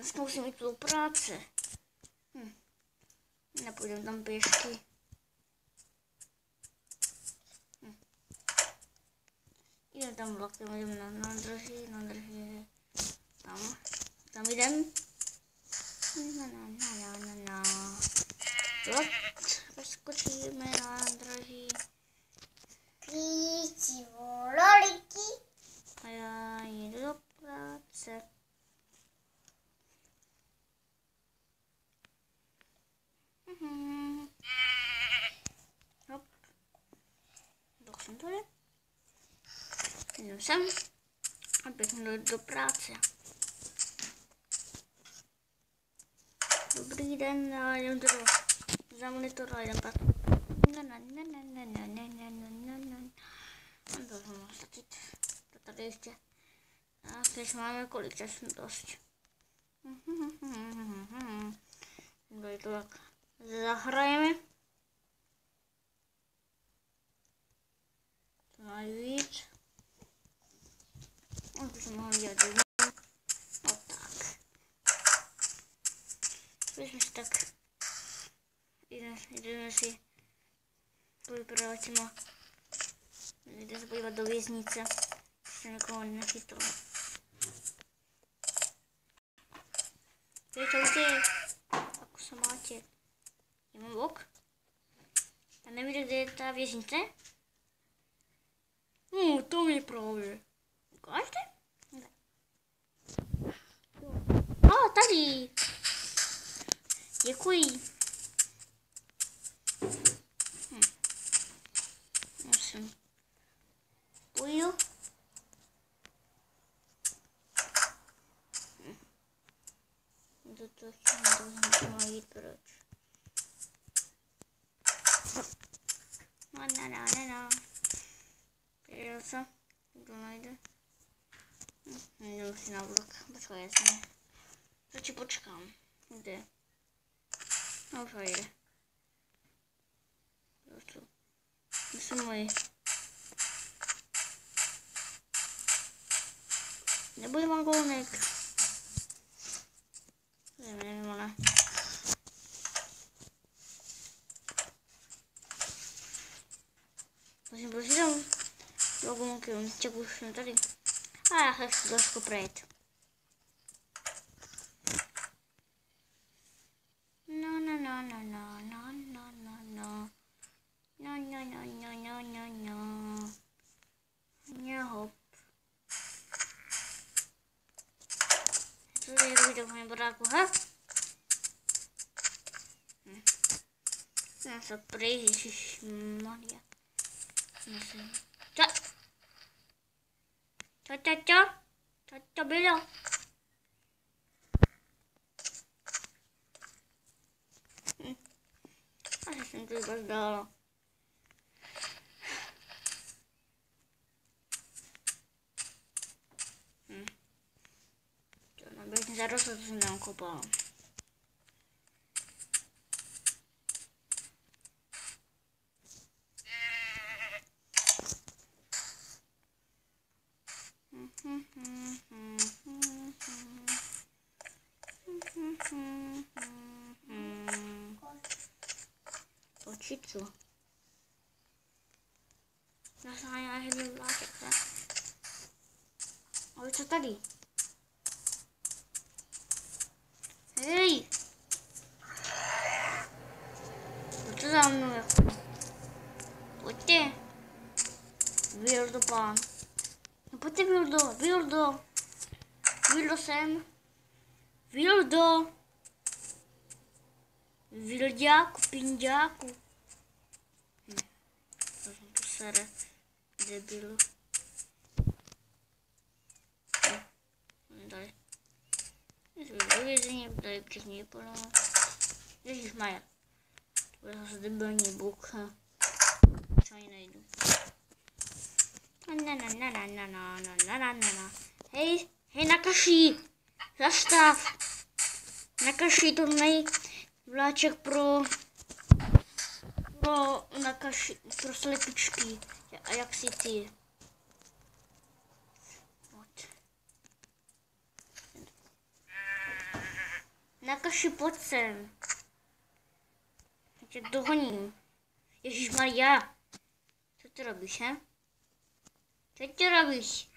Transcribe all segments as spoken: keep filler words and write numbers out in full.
Dneska musím jít do práce. Hm. Nepůjdem tam pěšky. Hm. Jdem tam vlakem, jdeme na nádraží, nádraží. Tam, tam jdem. Na, na, na, na, na, na. Vlak, skočíme na nádraží. Píči vololiky. A já jdu do práce. Mhm. Hop. Dal jsem to, jdem sem a běžím do, do práce. Dobrý den, já jdem do za monitor a jdem pracovat. Na na na na na na na na na na. A to jsem stačit. To tady ještě. A když máme kolik času dost. Tady to tak zahrajeme. To najvíc. A to jsem mohl dělat jednou. No tak. Jsme si tak. Jdeme, jdeme si povypadávat těma. Jdeme se podívat do věznice. Se někoho nechytlo. Čaute, ako sa máte? Ja mám ok. A nevíte, kde je ta věznice? No, to mi právě. Ukážete? Ne. A, tady. Děkuji. Hm. Musím. Půjdu. Do toho musím najít proč. No, no, no, no, no. Přijel se. Kdo najde? Nejdu si na vlak. Počkej, jasně. Radši počkám. Kde? No, už jde. Proč? Myslím moji. Nebude vagónek. Nevím, ale. Musím prostě tam vagónky, čeku už jsem tady. A já se chci trošku projít. No, no, no, no, no, no, no, no, no. No, no, no, no, no, no, no. No, hop. Co tady robíte v mém baráku, ha? Hm. Já se prej, ježišmarja. Musím. Co? Co, co, co? Co to bylo? Hm. Asi jsem to iba zdála. Hm. To naběhne zarostlo, to jsem tam kopala. Očicu. Nasáňá jedný vláček, ne? Ale co tady? Hej! Co za mnou jako? Pojďte! Vildo pán. No pojďte Vildo, Vildo! Vildo sem! Vildo! Vilďáku, pinďáku. Hm. To jsem tu sere. Debilu. Hm. Tady. Jsme do vězení, tady přes něj podal. Ježišmarja. To je zase debilní buk. Co ani nejdu. Na na na na na na na na na na na. Hej, hej Nakashi! Zastav! Nakashi, to nej... Vláček pro... Pro Nakashi, pro slepičky. A jak si ty? Kaši, pojď sem. Já tě dohoním. Ježišmarja. Co ty robíš, he? Co ty robíš?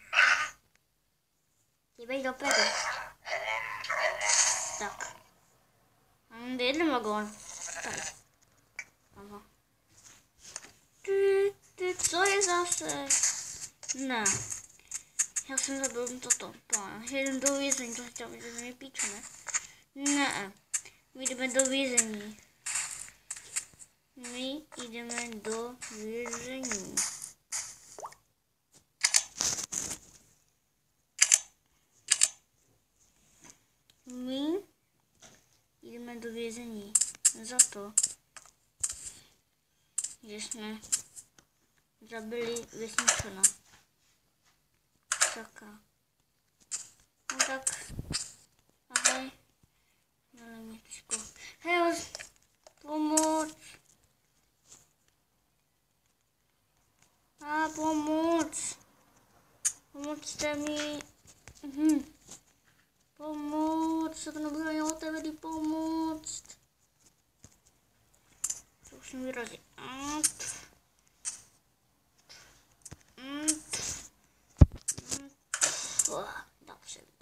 Dívej do peru. Tak. Mám jeden vagón. Tady. Aha. Ty, ty, co je zase? Ne. Já jsem zabil toto. Pán. Jdem do vězení. To chtěla být ze mě píču, ne? Ne. My jdeme do vězení. My jdeme do vězení. My jdeme do vězení za to, že jsme zabili vesničana. Saka. No tak, ahoj. Dali mě tyčko. Hej, pomoc. A pomoc. Pomocte mi. Mhm. Pomoc, to nebudu ani otevřít pomoct. To už mi vyrazí. Dal jsem to.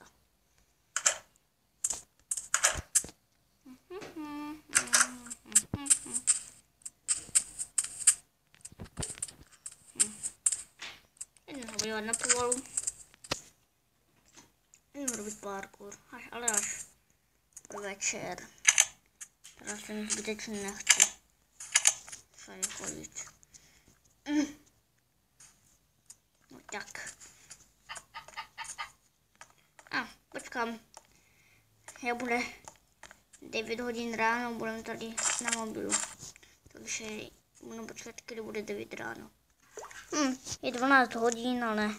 Jdeme ho vyvat na povalu. Jdeme robit parkour, až, ale až večer. Teraz jsem zbytečně nechci tady chodit. Mm. No tak. A, počkám. Já bude devět hodin ráno, budeme tady na mobilu. Takže budu počkat, kdy bude devět ráno. Hm, je dvanáct hodin, ale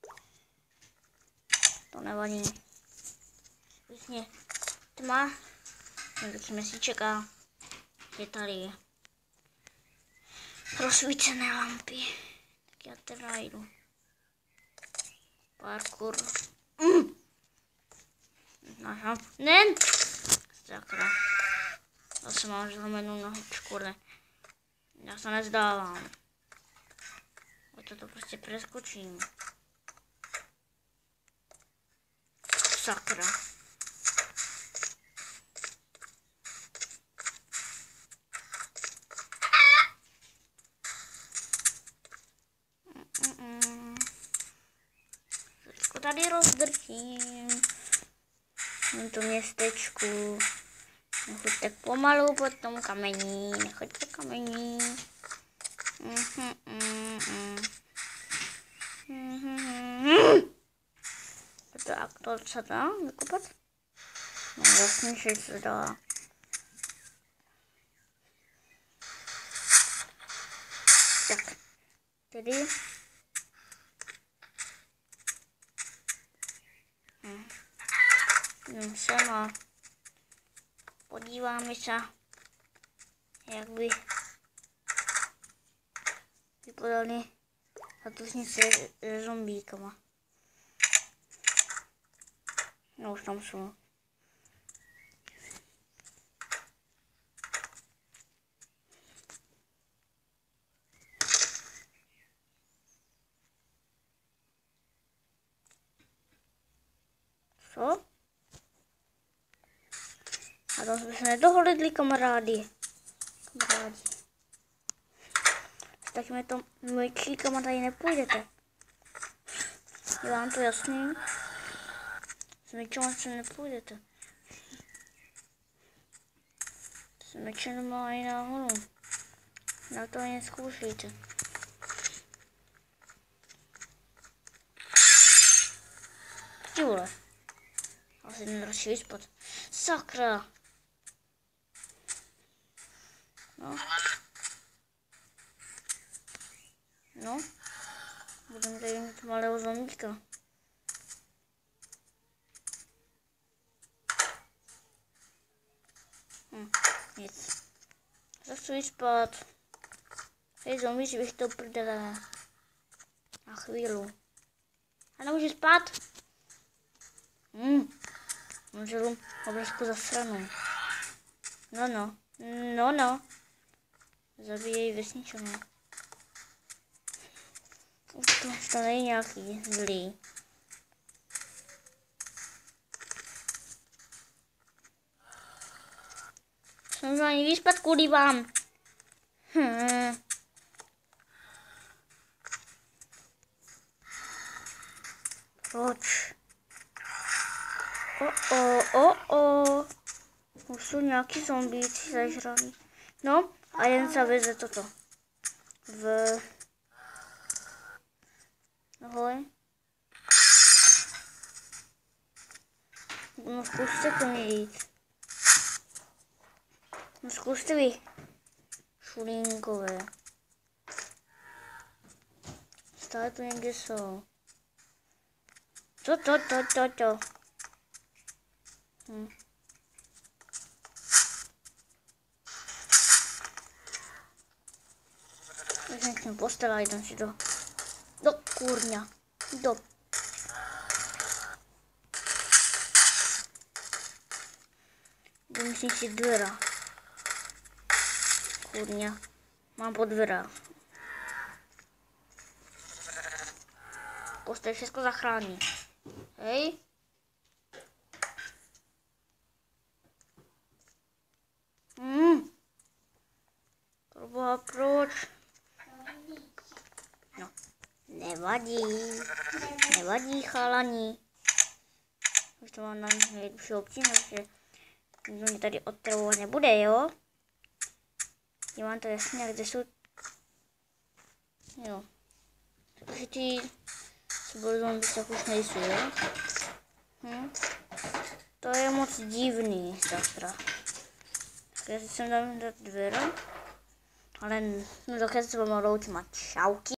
to nevadí. Vlastně tma, taky měsíček a je tady rozsvícené lampy. Tak já teda jdu. Parkour. Mm. Aha. Ne! Sakra. Zase mám zlomenou nohičku, ne. Já se nezdávám. A to prostě preskočím. Sakra. Všechno tady rozdrtím. Na to městečku. Nechoďte pomalu po tom kamení. Nechoďte kamení. Mhm, mhm. Mhm. Tak, to se dá vykopat? No jasně, že se dá. Tak, tedy. Hm. Jdem sem a podíváme se, jak by vypadaly zatusnice se zombíkama. No už tam jsou. Co? A to jsme se nedohodli, kamarádi. Kamarádi. Tak mi to mlčí, kamarádi, nepůjdete. Je vám to jasný? S mečem se nepůjdete. S mečem nemá ani náhodou. Na to ani zkoušejte. Ty vole. Asi jdem radši vyspat. Sakra. No. No. Budeme tady mít malého zombíka. Hm, nic. Zase vyspat. Hej, zombíci, bych to prdele. Na chvíli. A nemůže spát? Hm. Můžu obrazku zasranou. No, no. No, no. Zabiję jej wysniczone. To nie nějaký zlý. Jsem se ani vyspat kvůli vám. Hmm. Proč? O, o, o, o. Už jsou nějaký zombíci zažraný. No, a jen se veze toto. V... Ahoj. No zkuste to nejít. No zkuste vy. Šulínkové. Stále tu někde jsou. To, to, to, to, to. Hm. Začnu postela, jdem si do... Do kurňa. Do... Vymyslím si dvera. Kurňa. Mám pod dvera. Postel všechno zachrání. Hej. Hmm. Proboha, proč? No, nevadí. Nevadí, chalani. Už to mám na nejlepší obtížnost, že nikdo mě tady otravovat nebude, jo? Já mám to jasně, kde jsou... Jo. Takže ty... Co byly zombie, tak už nejsou, jo? Hm? To je moc divný, sakra. Tak já si sem dám dát dvere. Ale no, dokud se vám loučím a čauky.